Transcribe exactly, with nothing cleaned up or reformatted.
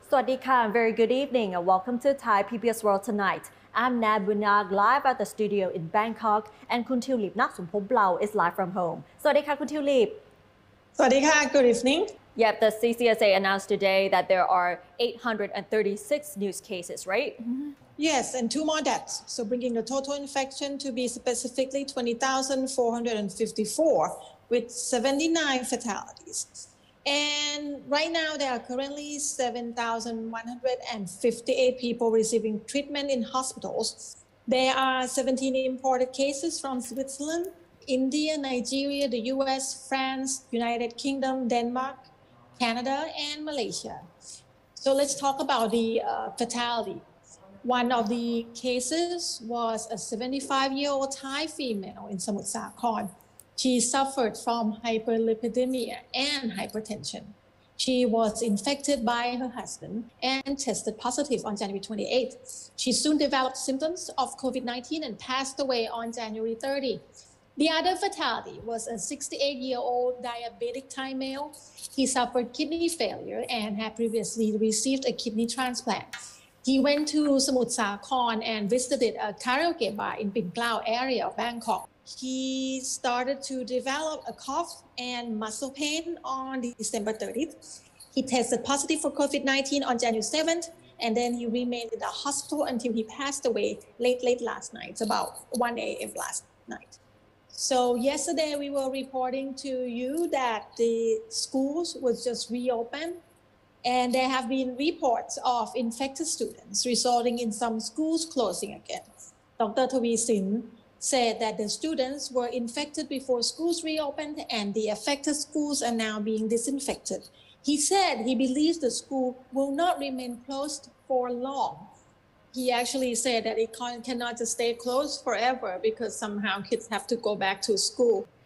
Swadika, very good evening and welcome to Thai P B S World Tonight. I'm Nad Bunag live at the studio in Bangkok and Kun Tulip Naksumpoblau is live from home. Swadika, Kun Tulip. Swadika, good evening. Yep, the C C S A announced today that there are eight hundred thirty-six news cases, right? Mm-hmm. Yes, and two more deaths, so bringing the total infection to be specifically twenty thousand four hundred fifty-four with seventy-nine fatalities. And right now, there are currently seven thousand one hundred fifty-eight people receiving treatment in hospitals. There are seventeen imported cases from Switzerland, India, Nigeria, the U S, France, United Kingdom, Denmark, Canada, and Malaysia. So let's talk about the uh, fatality. One of the cases was a seventy-five-year-old Thai female in Samut Sakhon. She suffered from hyperlipidemia and hypertension. She was infected by her husband and tested positive on January twenty-eighth. She soon developed symptoms of COVID nineteen and passed away on January thirtieth. The other fatality was a sixty-eight-year-old diabetic Thai male. He suffered kidney failure and had previously received a kidney transplant. He went to Samut Sakhon and visited a karaoke bar in Pin Klau area of Bangkok. He started to develop a cough and muscle pain on December thirtieth. He tested positive for COVID nineteen on January seventh, and then he remained in the hospital until he passed away late, late last night, about one a.m. last night. So yesterday we were reporting to you that the schools was just reopened, and there have been reports of infected students resulting in some schools closing again. Doctor Taweesin said that the students were infected before schools reopened and the affected schools are now being disinfected. He said he believes the school will not remain closed for long. He actually said that it can, cannot just stay closed forever because somehow kids have to go back to school.